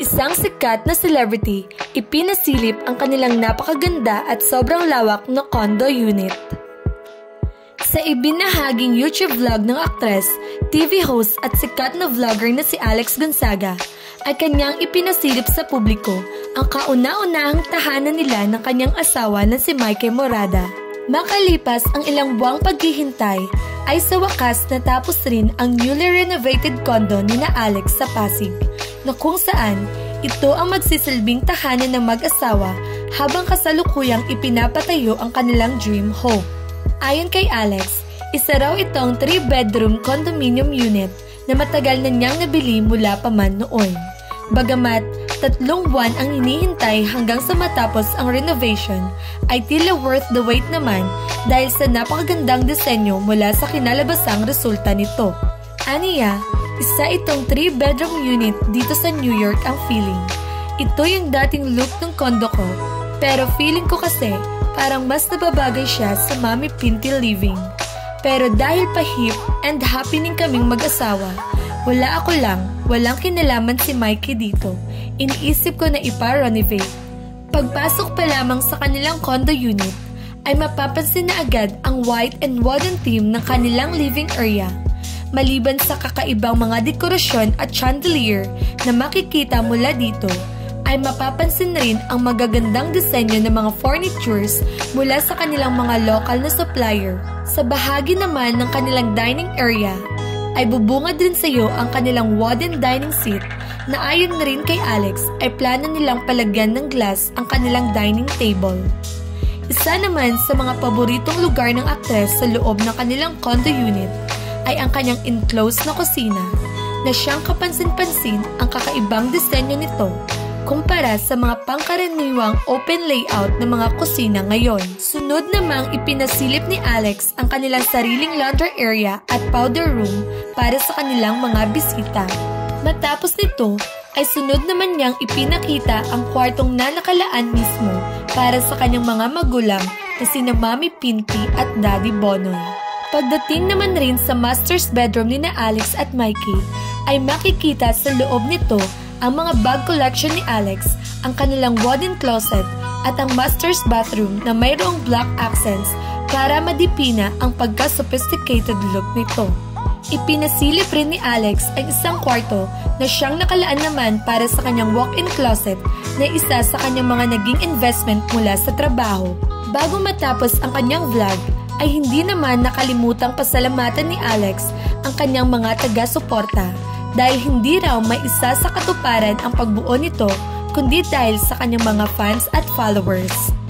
Isang sikat na celebrity, ipinasilip ang kanilang napakaganda at sobrang lawak na condo unit. Sa ibinahaging YouTube vlog ng aktres, TV host at sikat na vlogger na si Alex Gonzaga, ay kanyang ipinasilip sa publiko ang kauna-unahang tahanan nila ng kanyang asawa na si Mikey Morada. Makalipas ang ilang buwang paghihintay, ay sa wakas natapos rin ang newly renovated condo ni na Alex sa Pasig, na kung saan ito ang magsisilbing tahanan ng mag-asawa habang kasalukuyang ipinapatayo ang kanilang dream home. Ayon kay Alex, isa raw itong 3-bedroom condominium unit na matagal na niyang nabili mula pa man noon. Bagamat 3 buwan ang hinihintay hanggang sa matapos ang renovation, ay tila worth the wait naman dahil sa napakagandang disenyo mula sa kinalabasang resulta nito. Aniya, isa itong 3-bedroom unit dito sa New York ang feeling. Ito yung dating look ng condo ko, pero feeling ko kasi parang mas nababagay siya sa Mami Pinty living. Pero dahil pa-hip and happening kaming mag-asawa, walang kinalaman si Mikey dito. Iniisip ko na ipa-renovate. Pagpasok pa lamang sa kanilang condo unit, ay mapapansin na agad ang white and wooden theme ng kanilang living area. Maliban sa kakaibang mga dekorasyon at chandelier na makikita mula dito, ay mapapansin rin ang magagandang disenyo ng mga furnitures mula sa kanilang mga local na supplier. Sa bahagi naman ng kanilang dining area, ay bubungad rin sa iyo ang kanilang wooden dining seat na ayon na rin kay Alex ay plano nilang palagyan ng glass ang kanilang dining table. Isa naman sa mga paboritong lugar ng aktres sa loob ng kanilang condo unit ay ang kanyang enclosed na kusina na siyang kapansin-pansin ang kakaibang disenyo nito kumpara sa mga pangkaraniwang open layout ng mga kusina ngayon. Sunod namang ipinasilip ni Alex ang kanilang sariling laundry area at powder room para sa kanilang mga bisita. Matapos nito, ay sunod naman niyang ipinakita ang kwartong na nakalaan mismo para sa kanyang mga magulang na sina Mami Pinty at Daddy Bonoy. Pagdating naman rin sa master's bedroom ni na Alex at Mikey, ay makikita sa loob nito ang mga bag collection ni Alex, ang kanilang wooden closet at ang master's bathroom na mayroong black accents para madipina ang pagka-sophisticated look nito. Ipinasilip rin ni Alex ang isang kwarto na siyang nakalaan naman para sa kanyang walk-in closet na isa sa kanyang mga naging investment mula sa trabaho. Bago matapos ang kanyang vlog, ay hindi naman nakalimutang pasalamatan ni Alex ang kanyang mga taga-suporta dahil hindi raw may isa sa katuparan ang pagbuo nito kundi dahil sa kanyang mga fans at followers.